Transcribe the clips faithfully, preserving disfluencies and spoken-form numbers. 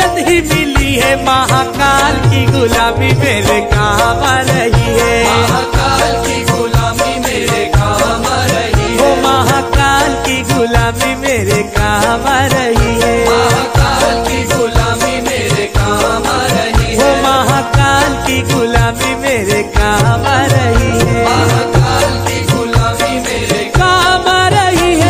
इज्जत ही मिली है, महाकाल की गुलामी मेरे काम आ रही है। महाकाल की गुलामी मेरे काम आ रही है। ओ महाकाल की गुलामी मेरे काम आ रही है। महाकाल की गुलामी मेरे काम आ रही है। ओ महाकाल की गुलामी मेरे काम आ रही है। महाकाल की गुलामी मेरे काम आ रही है।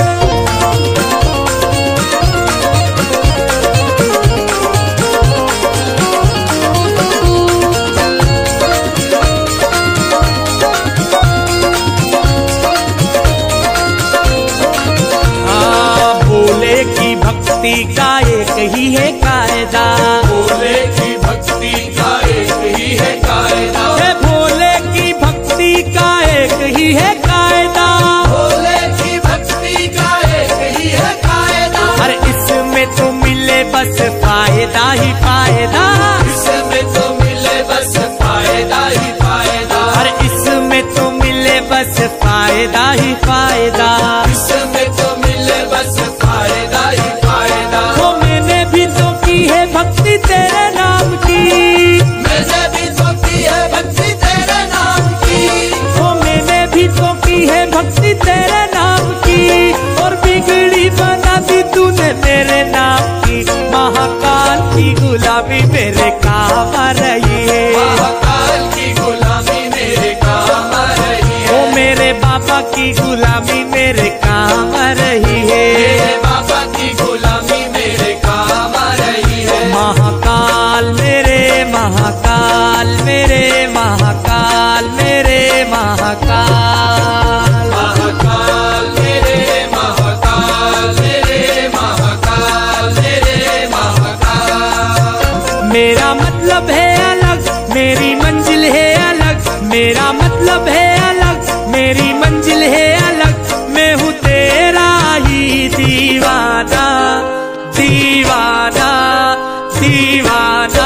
भक्ति का एक ही है कायदा, भोले की भक्ति का एक ही है कायदा। है भोले की भक्ति का एक ही है कायदा। भोले की भक्ति का एक ही है कायदा। अरे इसमें तो मिले बस फायदा ही फायदा। इसमें तो मिले बस फायदा ही फायदा। अरे इसमें तो मिले बस फायदा ही फायदा। इसमें तो मिले बस फायदा ही फायदा। वो मैंने भी तो की है भक्ति तेरे नाम की। मैंने भी तो की है भक्ति तेरे नाम की। वो मैंने भी तो की है भक्ति तेरे नाम की। और बिगड़ी बना दी तूने मेरे नाम की। महाकाल की गुलामी मेरे काम आ रही है। महाकाल की गुलामी मेरे काम आ रही है। ओ मेरे बाबा की गुलामी मेरे काम आ रही है। मेरे बाबा की गुलामी मेरे काम आ रही है। महाकाल मेरे महाकाल मेरे महाकाल मेरे महाकाल। महाकाल मेरे महाकाल मेरे महाकाल मेरे महाकाल। मेरा मतलब है अलग, मेरी मंजिल है अलग। मेरा मतलब है अलग, मेरी मंजिल है अलग। मैं हूँ तेरा ही दीवाना, दीवाना दीवाना।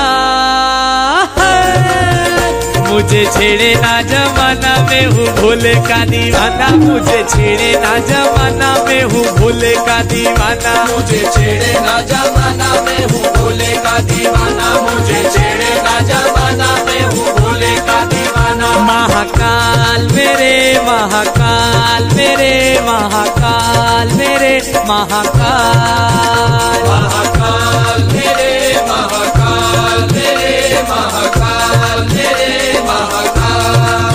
मुझे छेड़े ना जमाना, मैं हूँ भोले का दीवाना। मुझे छेड़े ना जमाना, मैं हूँ भोले का दीवाना। मुझे छेड़े ना जमाना, मैं हूँ भोले का दीवाना। मुझे छेड़े ना जमाना, मैं हूँ भोले का दीवाना। महाकाल मेरे महाकाल मेरे महाकाल मेरे महाकाल। महाकाल मेरे महाकाल मेरे महाकाल मेरे महाकाल।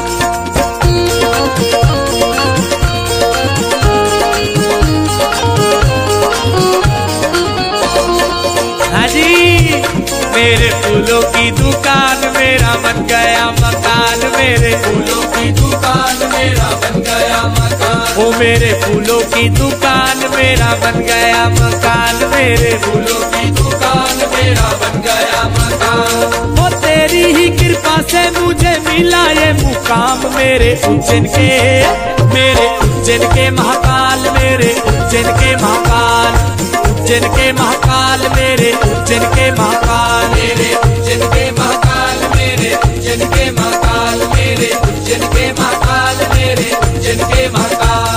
हाँ जी, मेरे फूलों की दुकान मेरा बन गया मकान। मेरे फूलों की दुकान मेरा बन गया मकान। ओ मेरे फूलों की दुकान मेरा बन गया मकान। मेरे फूलों की दुकान मेरा बन गया मकान। वो तेरी ही कृपा से मुझे मिला ये मुकाम। मेरे उज्जैन के मेरे उज्जैन के महाकाल। मेरे उज्जैन के महाकाल। उज्जैन के महाकाल मेरे उज्जैन के महाकाल। मेरे उज्जैन के महाकाल मेरे उज्जैन के महाकाल। मेरे उज्जैन के महाकाल मेरे उज्जैन के महाकाल।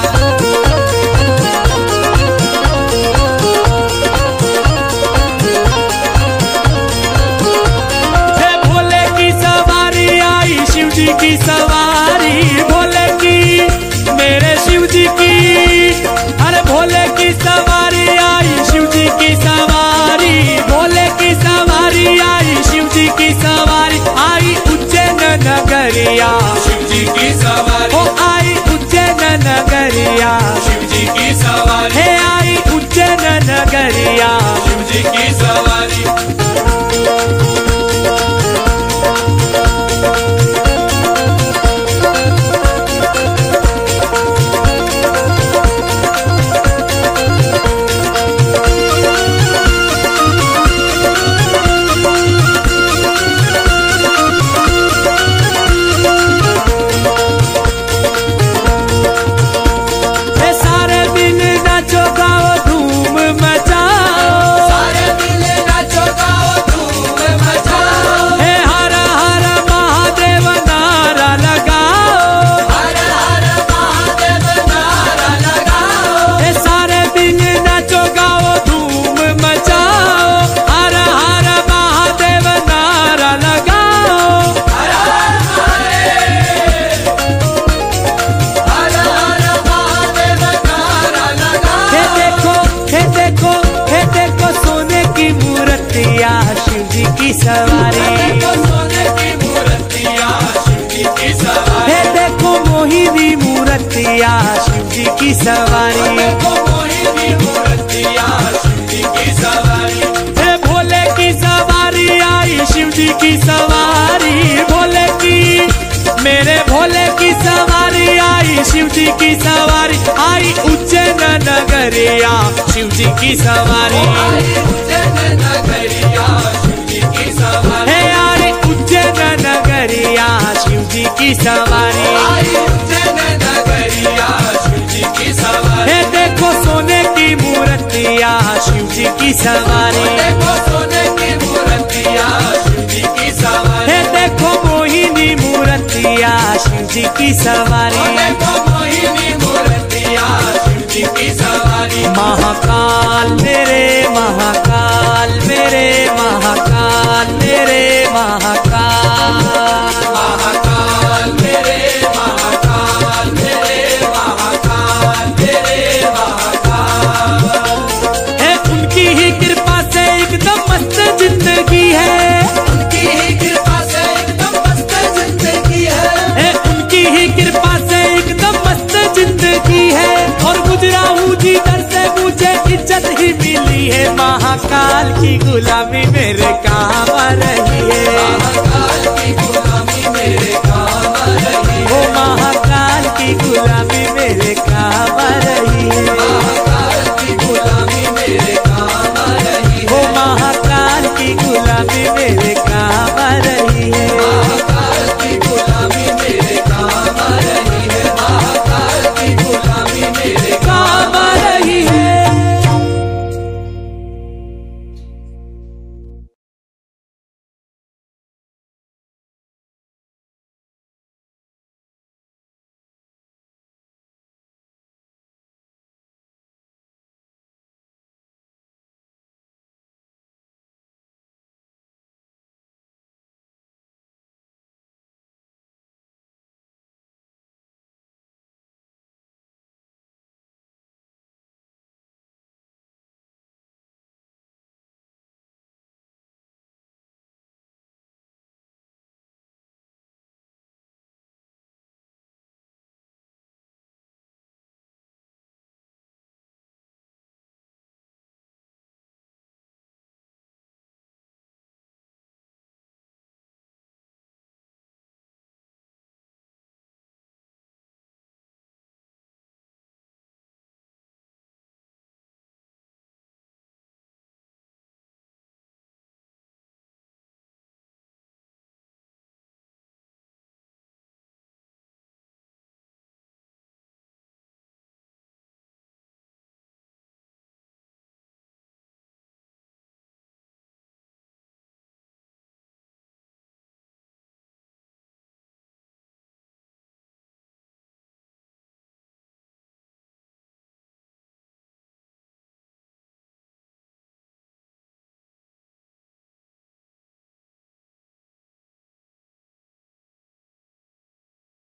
हे भोले की सवारी आई, शिव जी की सवारी। भोले की मेरे शिव जी की। अरे भोले की सवारी आई, शिव जी की सवारी। भोले की सवारी आई, शिव जी की मूर्तिया शिव जी की सवारी। देखो सोने की मूर्तिया शिव जी की सवारी। हे देखो मोहिनी मूर्तिया शिव जी की सवारी। देखो मोहिनी मूर्तिया शिव जी की सवारी। हे भोले की सवारी आई शिव जी की सवारी। भोले की मेरे भोले की सवारी आई शिव जी की सवारी। आई उज्जैन नगरिया शिव जी की सवारी। आई उज्जैन नगरिया शिव जी की सवारी। हे आई उज्जैन नगरिया शिव जी की सवारी। आई उज्जैन नगरिया शिव जी की सवारी। हे देखो सोने की मूर्तिया शिव जी की सवारी। देखो सोने की मूर्तिया शिव जी की सवारी। हे देखो मोहिनी मूर्तिया शिव जी की सवारी। देखो मोहिनी मूर्तिया शिव जी की सवारी। महाकाल मेरे महाकाल मेरे महाकाल मेरे महाकाल। महाकाल मेरे महाकाल मेरे महाकाल मेरे महाकाल। है उनकी ही कृपा से एकदम मस्त जिंदगी है। उनकी ही कृपा से एकदम मस्त जिंदगी है। है उनकी ही कृपा से एकदम मस्त जिंदगी है। और गुजरा हूँ जिधर से मुझे इज्जत ही मिली है। महाकाल की गुलामी मेरे काम